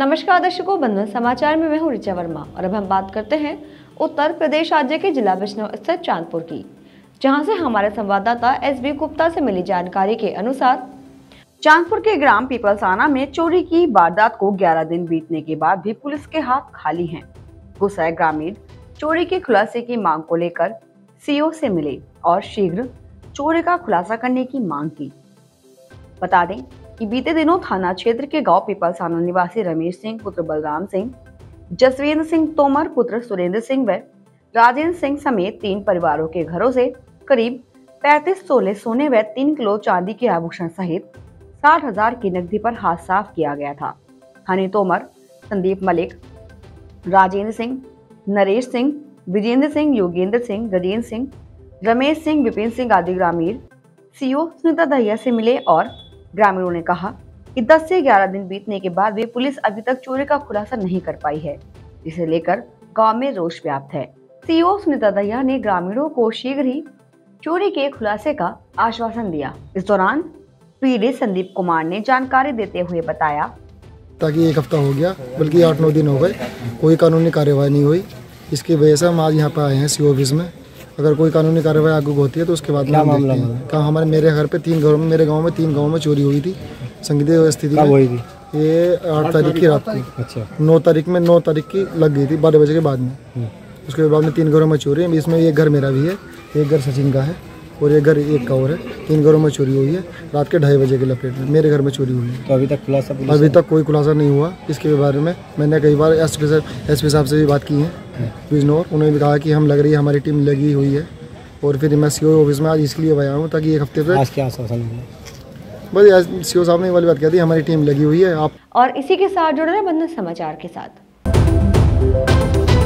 नमस्कार दर्शकों, बंधन समाचार में मैं हूं ऋचा वर्मा और अब हम बात करते हैं उत्तर प्रदेश राज्य के जिला बिजनौर स्थित चांदपुर की, जहां से हमारे संवाददाता एसबी गुप्ता से मिली जानकारी के अनुसार चांदपुर के ग्राम पीपलसाना में चोरी की वारदात को 11 दिन बीतने के बाद भी पुलिस के हाथ खाली हैं। गुस्साए ग्रामीण चोरी के खुलासे की मांग को लेकर सीओ से मिले और शीघ्र चोरी का खुलासा करने की मांग की। बता दें कि बीते दिनों थाना क्षेत्र के गांव पीपलसाना निवासी रमेश सिंह पुत्र बलराम सिंह, जसवेंद्र सिंह तोमर पुत्र सुरेंद्र सिंह व राजेंद्र सिंह समेत 3 परिवारों के घरों से करीब 35 तोले सोने व 3 किलो चांदी के आभूषण सहित 60,000 की नकदी पर हाथ साफ किया गया था। हनी तोमर, संदीप मलिक, राजेंद्र सिंह, नरेश सिंह, विजेंद्र सिंह, योगेंद्र सिंह, गजेंद्र सिंह, रमेश सिंह, विपिन सिंह आदि ग्रामीण सीओ सुनीता दहिया से मिले और ग्रामीणों ने कहा कि 10 से 11 दिन बीतने के बाद भी पुलिस अभी तक चोरी का खुलासा नहीं कर पाई है, जिसे लेकर गांव में रोष व्याप्त है। सीओ सुनीता दहिया ने ग्रामीणों को शीघ्र ही चोरी के खुलासे का आश्वासन दिया। इस दौरान पीड़ित संदीप कुमार ने जानकारी देते हुए बताया, ताकि 1 हफ्ता हो गया, बल्कि 8-9 दिन हो गए, कोई कानूनी कार्यवाही नहीं हुई। इसकी वजह से हम आज यहाँ पर आए हैं सीओ ऑफिस में। अगर कोई कानूनी कार्रवाई आगे होती है तो उसके बाद क्या मामला है? मेरे घर पे 3 घरों में, मेरे गांव में 3 गांवों में चोरी हुई थी संदिग्ध स्थिति में। हुई थी ये 8 तारीख की रात को। अच्छा। 9 तारीख की लग गई थी 12 बजे के बाद में। उसके बाद में 3 घरों में चोरी है। इसमें एक घर मेरा भी है, एक घर सचिन का है और एक घर एक का और है। 3 घरों में चोरी हुई है रात के 2:30 बजे के लपेट में मेरे घर में चोरी हुई है। तो अभी तक कोई खुलासा नहीं हुआ। इसके बारे में मैंने कई बार एसपी साहब से भी बात की है बिजनौर। उन्होंने भी कहा कि हम लग रही है, हमारी टीम लगी हुई है। और फिर मैं सीओ ऑफिस में आज इसलिए आया हूँ ताकि 1 हफ्ते तक आज क्या आश्वासन है? बस सीओ साहब ने वाली बात कह दी, हमारी टीम लगी हुई है। आप और इसी के साथ जुड़ रहे बंधन समाचार के साथ।